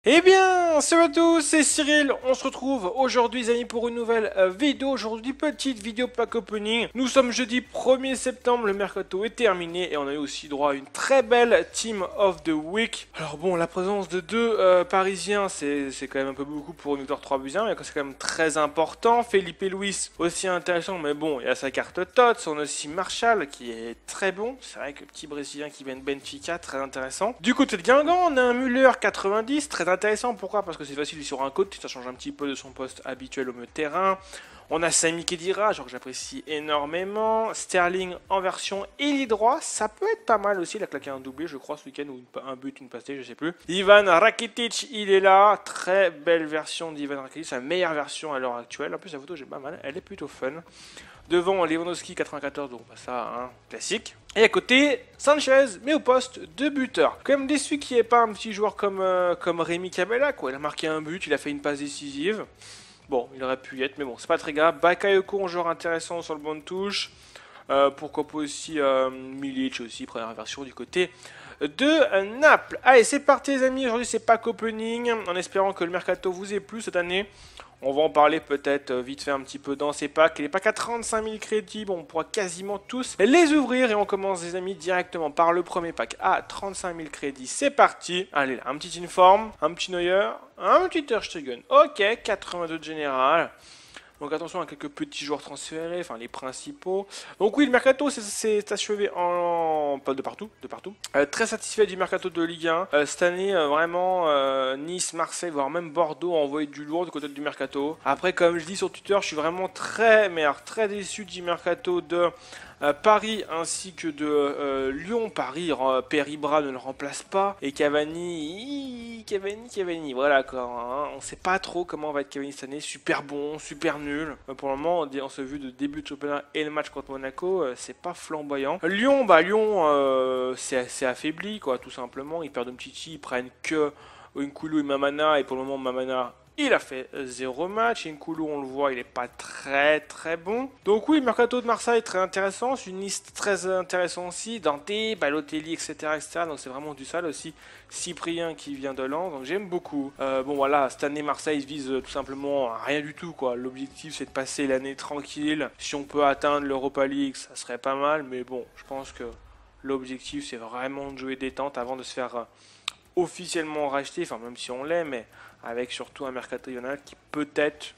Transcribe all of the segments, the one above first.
Eh bien, salut à tous, c'est Cyril, on se retrouve aujourd'hui les amis pour une nouvelle vidéo, aujourd'hui petite vidéo pack opening. Nous sommes jeudi 1er septembre, le mercato est terminé et on a eu aussi droit à une très belle Team of the Week. Alors bon, la présence de deux Parisiens, c'est quand même un peu beaucoup pour une victoire 3-1, mais c'est quand même très important. Felipe Luis, aussi intéressant, mais bon, il y a sa carte TOTS, on a aussi Marshall qui est très bon, c'est vrai que le petit Brésilien qui vient de Benfica, très intéressant. Du côté de Guingamp, on a un Müller 90, très intéressant, pourquoi? Parce que c'est facile sur un côté, ça change un petit peu de son poste habituel au milieu de terrain. On a Sami Khedira, genre que j'apprécie énormément. Sterling en version ailier droit, ça peut être pas mal aussi. Il a claqué un doublé, je crois, ce week-end, ou un but, une passe, je sais plus. Ivan Rakitic, il est là. Très belle version d'Ivan Rakitic, c'est la meilleure version à l'heure actuelle. En plus, la photo, j'ai pas mal, elle est plutôt fun. Devant Lewandowski 94, donc ça, hein, classique. Et à côté, Sanchez, mais au poste de buteur. Quand même déçu qu'il n'y ait pas un petit joueur comme Rémi Cabella, quoi. Il a marqué un but, il a fait une passe décisive. Bon, il aurait pu y être, mais bon, c'est pas très grave. Bakayoko, un joueur intéressant sur le banc de touche. Pourquoi pas aussi Milic aussi, première version du côté de Naples. Allez, c'est parti les amis, aujourd'hui c'est pack opening, en espérant que le mercato vous ait plu cette année. On va en parler peut-être vite fait un petit peu dans ces packs. Les packs à 35 000 crédits, bon, on pourra quasiment tous les ouvrir. Et on commence les amis directement par le premier pack à 35 000 crédits. C'est parti. Allez là, un petit Inform, un petit Neuer, un petit Ter Stegen. Ok, 82 de général. Donc attention à quelques petits joueurs transférés, enfin les principaux. Donc oui, le mercato s'est achevé pas de partout, très satisfait du mercato de Ligue 1. Cette année, vraiment, Nice, Marseille, voire même Bordeaux ont envoyé du lourd du côté du mercato. Après, comme je dis sur Twitter, je suis vraiment très déçu du mercato de Paris ainsi que de Lyon. Paris, Peribra ne le remplace pas. Et Cavani, voilà quoi. Hein. On ne sait pas trop comment va être Cavani cette année. Super bon, super nul. Pour le moment, on s'est vu de début de championnat et le match contre Monaco, c'est pas flamboyant. Lyon, c'est assez affaibli quoi, tout simplement. Ils perdent Umtiti, ils prennent que Nkoulou et Mamana. Et pour le moment, Mamana, il a fait 0 match. Nkoulou, on le voit, il n'est pas très bon. Donc oui, le mercato de Marseille, très intéressant. C'est une liste très intéressante aussi. Dante, Balotelli, etc. Donc c'est vraiment du sale aussi. Cyprien qui vient de Lens. Donc j'aime beaucoup. Bon voilà, cette année, Marseille vise tout simplement rien du tout, quoi. L'objectif, c'est de passer l'année tranquille. Si on peut atteindre l'Europa League, ça serait pas mal. Mais bon, je pense que l'objectif, c'est vraiment de jouer détente avant de se faire officiellement racheter. Enfin, même si on l'est, mais avec surtout un mercato hivernal qui peut-être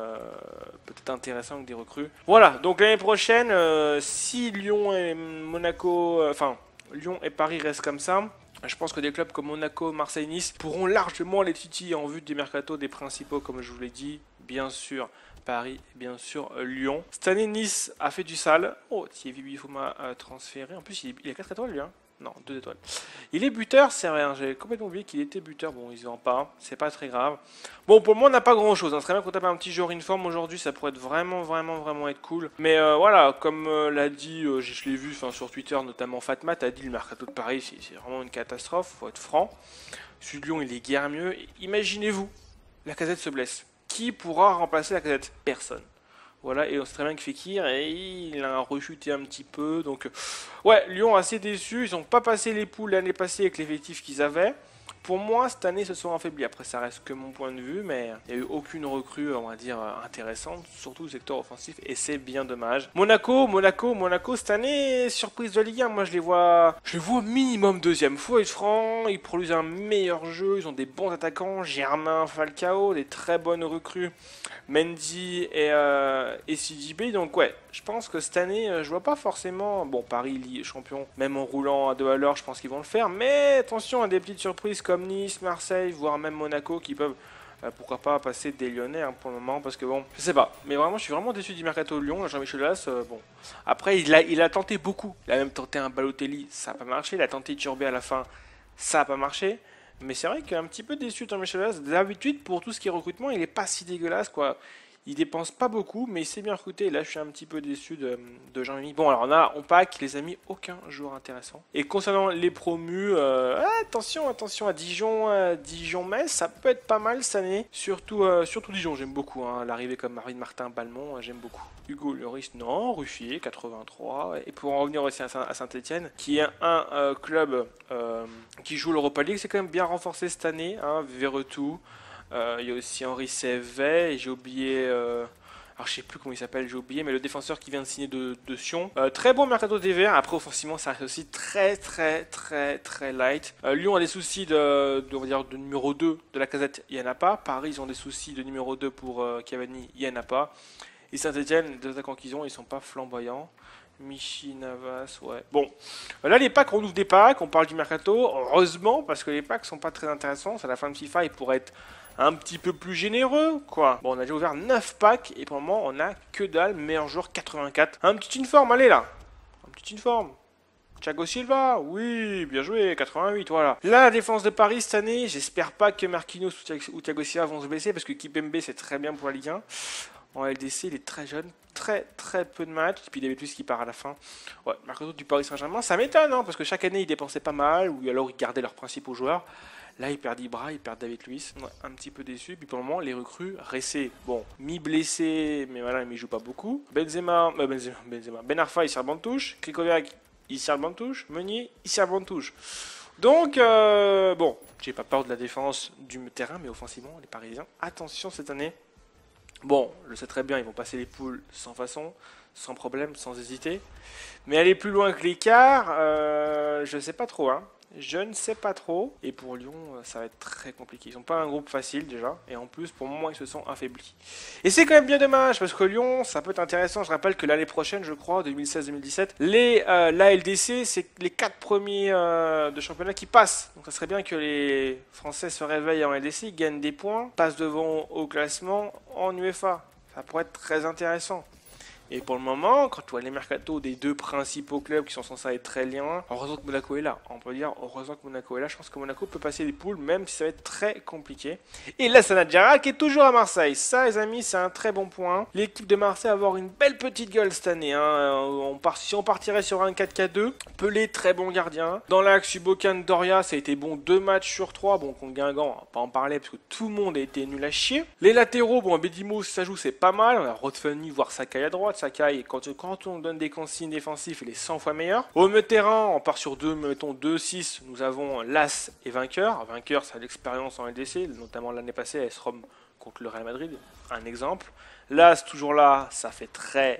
intéressant avec des recrues. Voilà, donc l'année prochaine, si Lyon et Monaco, Lyon et Paris restent comme ça, je pense que des clubs comme Monaco, Marseille, Nice pourront largement les titiller en vue des mercatos des principaux, comme je vous l'ai dit, bien sûr. Paris, bien sûr, Lyon. Cette année, Nice a fait du sale. Oh, Thierry Bifouma a transféré. En plus, il a 4 étoiles, lui, hein. Non, 2 étoiles. Il est buteur, c'est rien. J'avais complètement oublié qu'il était buteur. Bon, ils en pas. C'est pas très grave. Bon, pour le moment, on n'a pas grand chose. Hein. Très bien qu'on tape un petit joueur informe aujourd'hui. Ça pourrait être vraiment être cool. Mais voilà, comme l'a dit, je l'ai vu sur Twitter, notamment Fatma, a dit le mercato de Paris, c'est vraiment une catastrophe. Faut être franc. Celui de Lyon, il est guère mieux. Imaginez-vous, la Casette se blesse. Qui pourra remplacer la Casette? Personne. Voilà, et on sait très bien que Fekir, et il a rechuté un petit peu. Donc, ouais, Lyon assez déçu. Ils n'ont pas passé les poules l'année passée avec l'effectif qu'ils avaient. Pour moi, cette année, se sont affaiblis. Après, ça reste que mon point de vue, mais il n'y a eu aucune recrue, on va dire, intéressante, surtout au secteur offensif, et c'est bien dommage. Monaco, cette année, surprise de Ligue 1, moi je les vois au minimum deuxième. Faut être franc, ils produisent un meilleur jeu, ils ont des bons attaquants, Germain, Falcao, des très bonnes recrues, Mendy et CJB, donc ouais, je pense que cette année, je vois pas forcément, bon, Paris, champion, même en roulant à 2 à l'heure, je pense qu'ils vont le faire, mais attention à des petites surprises comme Nice, Marseille, voire même Monaco qui peuvent, pourquoi pas, passer des Lyonnais hein, pour le moment, parce que bon, je sais pas, mais vraiment, je suis vraiment déçu du mercato de Lyon, Jean-Michel Aulas, bon, après, il a tenté beaucoup, il a même tenté un Balotelli, ça n'a pas marché, il a tenté Turbé à la fin, ça n'a pas marché, mais c'est vrai qu'un petit peu déçu de Jean-Michel Aulas, d'habitude, pour tout ce qui est recrutement, il est pas si dégueulasse, quoi. Il dépense pas beaucoup, mais il s'est bien recruté. Et là, je suis un petit peu déçu de Jean-Mi. Bon, alors on pack, les amis, aucun joueur intéressant. Et concernant les promus, attention à Dijon, Dijon-Metz, ça peut être pas mal cette année. Surtout Dijon, j'aime beaucoup. Hein. L'arrivée comme Marvin Martin, Balmont, j'aime beaucoup. Hugo Lloris, non. Ruffier, 83. Et pour en revenir aussi à Saint-Etienne, qui est un club qui joue l'Europa League, c'est quand même bien renforcé cette année. Hein, Verretou. Il y a aussi Henri Cévet, et j'ai oublié, alors je sais plus comment il s'appelle, j'ai oublié, mais le défenseur qui vient de signer de Sion. Très bon mercato d'hiver. Après offensivement ça reste aussi très light. Lyon a des soucis on va dire, de numéro 2 de la Casette, il n'y en a pas. Paris ils ont des soucis de numéro 2 pour Cavani, il n'y en a pas. Et Saint-Etienne, les attaquants qu'ils ont, ils sont pas flamboyants. Michi, Navas, ouais. Bon, là les packs, on ouvre des packs, on parle du mercato, heureusement, parce que les packs sont pas très intéressants. À la fin de FIFA, ils pourraient être un petit peu plus généreux, quoi. Bon, on a déjà ouvert 9 packs, et pour le moment, on a que dalle, meilleur joueur 84. Un petit informe, allez là. Un petit informe. Thiago Silva, oui, bien joué, 88, voilà. Là, la défense de Paris cette année, j'espère pas que Marquinhos ou Thiago Silva vont se blesser, parce que Kipembe, c'est très bien pour la Ligue 1. En LDC, il est très jeune, très peu de matchs, et puis David Luiz qui part à la fin. Ouais, mercato du Paris Saint-Germain, ça m'étonne, hein, parce que chaque année, ils dépensaient pas mal, ou alors ils gardaient leurs principaux joueurs. Là, ils perdent Ibra, ils perdent David Luiz. Ouais, un petit peu déçu. Puis pour le moment, les recrues, Ressé, bon, mi-blessé, mais voilà, mais il joue pas beaucoup. Benzema, Ben Arfa, il sert le banc de touche. Krikoviak, il sert le banc de touche. Meunier, il sert le banc de touche. Donc, bon, j'ai pas peur de la défense du terrain, mais offensivement, les Parisiens, attention cette année. Bon, je sais très bien, ils vont passer les poules sans façon, sans problème, sans hésiter. Mais aller plus loin que l'écart, je sais pas trop, hein. Je ne sais pas trop. Et pour Lyon, ça va être très compliqué. Ils n'ont pas un groupe facile déjà. Et en plus, pour le moment, ils se sont affaiblis. Et c'est quand même bien dommage parce que Lyon, ça peut être intéressant. Je rappelle que l'année prochaine, je crois, 2016-2017, la LDC, c'est les 4 premiers de championnat qui passent. Donc ça serait bien que les Français se réveillent en LDC, gagnent des points, passent devant au classement en UEFA. Ça pourrait être très intéressant. Et pour le moment, quand tu vois les mercatos des deux principaux clubs qui sont censés être très liés, heureusement que Monaco est là. On peut dire heureusement que Monaco est là. Je pense que Monaco peut passer les poules, même si ça va être très compliqué. Et là, Sanadjara qui est toujours à Marseille. Ça, les amis, c'est un très bon point. L'équipe de Marseille va avoir une belle petite gueule cette année. Hein. Si on partirait sur un 4-4-2, Pelé, très bon gardien. Dans l'axe, Ubokan, Doria, ça a été bon 2 matchs sur 3. Bon, contre Guingamp, on va pas en parler parce que tout le monde a été nul à chier. Les latéraux, bon, Bedimo, ça joue, c'est pas mal. On a Rodfenny, voire Sakai à droite. Sakai, quand on donne des consignes défensives, il est 100 fois meilleur. Au milieu de terrain, on part sur mettons 2-6. Nous avons Las et Vainqueur. Vainqueur, ça a l'expérience en LDC, notamment l'année passée à S-Rom contre le Real Madrid. Un exemple. Las, toujours là, ça fait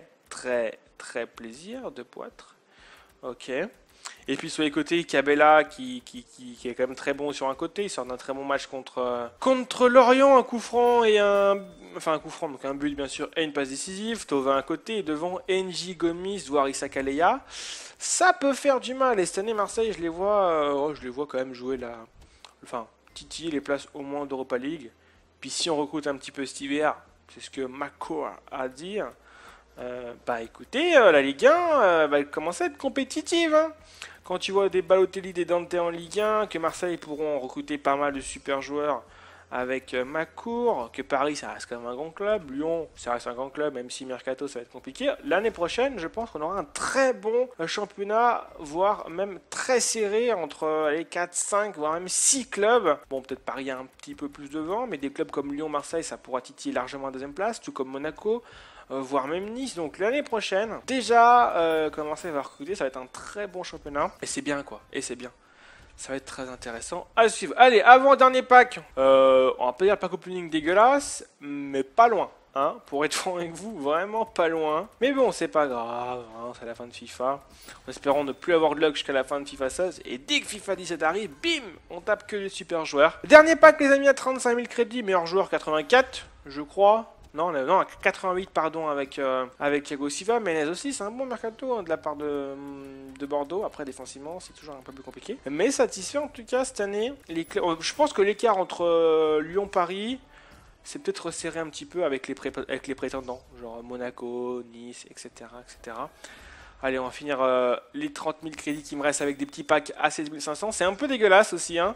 très plaisir de Poitre. Ok. Et puis sur les côtés, Cabella qui est quand même très bon sur un côté. Il sort d'un très bon match contre Lorient, un coup franc et un coup franc, donc un but bien sûr et une passe décisive. Thauvin à côté et devant Enji Gomis, voire Issa Kaleya. Ça peut faire du mal. Et cette année, Marseille, je les vois quand même jouer titiller les places au moins d'Europa League. Puis si on recrute un petit peu cet hiver, c'est ce que McCourt a à dire. Écoutez, la Ligue 1 va commencer à être compétitive. Hein. Quand tu vois des Balotelli, des Dante en Ligue 1, que Marseille pourront recruter pas mal de super joueurs avec McCourt, que Paris ça reste quand même un grand club, Lyon ça reste un grand club, même si Mercato ça va être compliqué. L'année prochaine, je pense qu'on aura un très bon championnat, voire même très serré entre les 4, 5, voire même 6 clubs. Bon, peut-être Paris a un petit peu plus devant, mais des clubs comme Lyon, Marseille, ça pourra titiller largement à deuxième place, tout comme Monaco. Voire même Nice. Donc l'année prochaine, déjà, quand Marseille va recruter, ça va être un très bon championnat. Et c'est bien quoi, et c'est bien. Ça va être très intéressant à suivre. Allez, avant-dernier pack. On va pas dire le pack opening dégueulasse, mais pas loin. Hein, pour être franc avec vous, vraiment pas loin. Mais bon, c'est pas grave, hein, c'est la fin de FIFA. En espérant ne plus avoir de luck jusqu'à la fin de FIFA 16. Et dès que FIFA 17 arrive, bim, on tape que les super joueurs. Dernier pack, les amis, à 35 000 crédits. Meilleur joueur 84, je crois. Non, 88 pardon avec Thiago Silva, mais aussi c'est un bon mercato hein, de la part de Bordeaux. Après défensivement c'est toujours un peu plus compliqué, mais satisfait en tout cas cette année. Je pense que l'écart entre Lyon-Paris c'est peut-être resserré un petit peu avec les prétendants, genre Monaco, Nice, etc. Allez, on va finir les 30 000 crédits qui me restent avec des petits packs à 7 500. C'est un peu dégueulasse aussi, hein.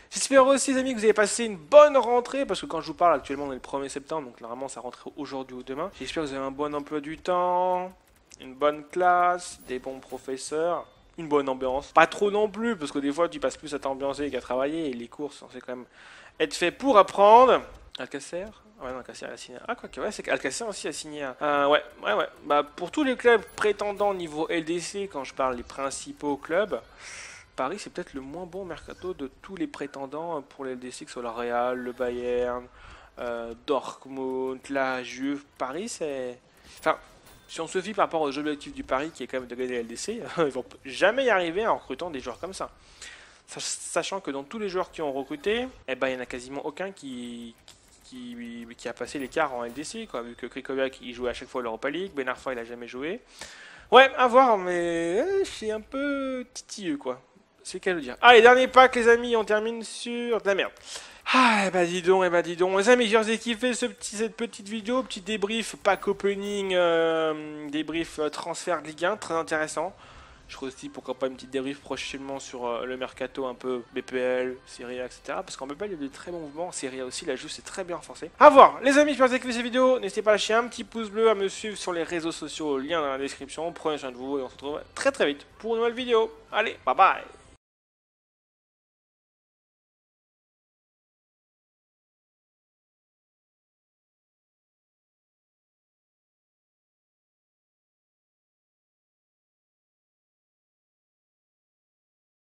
J'espère aussi les amis que vous avez passé une bonne rentrée, parce que quand je vous parle actuellement on est le 1er septembre, donc normalement ça rentre aujourd'hui ou demain. J'espère que vous avez un bon emploi du temps, une bonne classe, des bons professeurs, une bonne ambiance. Pas trop non plus, parce que des fois tu passes plus à t'ambiancer qu'à travailler, et les cours sont censés quand même être faits pour apprendre. Alcacer? Ouais, non, Alcacer a signé. Ah, quoi que, ouais, c'est qu'Alcacer aussi a signé. Ouais. Bah, pour tous les clubs prétendants niveau LDC, quand je parle les principaux clubs, Paris, c'est peut-être le moins bon mercato de tous les prétendants pour les LDC, que ce soit le Real, le Bayern, Dortmund, la Juve. Paris, c'est... Enfin, si on se fie par rapport aux objectifs du Paris, qui est quand même de gagner la LDC, ils vont jamais y arriver en recrutant des joueurs comme ça. Sachant que dans tous les joueurs qui ont recruté, eh ben, il n'y en a quasiment aucun qui a passé l'écart en LDC, quoi, vu que Krikoviak il jouait à chaque fois l'Europa League, Ben Arfa il a jamais joué. Ouais, à voir, mais c'est un peu titilleux, quoi. C'est qu'à le dire. Allez, dernier pack, les amis, on termine sur de la merde. Ah, dis donc, Les amis, je vous ai kiffé cette petite vidéo, petit débrief, pack opening, débrief transfert de Ligue 1, très intéressant. Je ferai aussi, pourquoi pas, une petite débrief prochainement sur le mercato, un peu BPL, Serie A, etc. Parce qu'en BPL, il y a de très bons mouvements. En Serie A aussi, la Juve, c'est très bien renforcé. A voir, les amis, j'espère que vous avez kiffé cette vidéo. N'hésitez pas à lâcher un petit pouce bleu, à me suivre sur les réseaux sociaux, lien dans la description. Prenez soin de vous et on se retrouve très très vite pour une nouvelle vidéo. Allez, bye bye.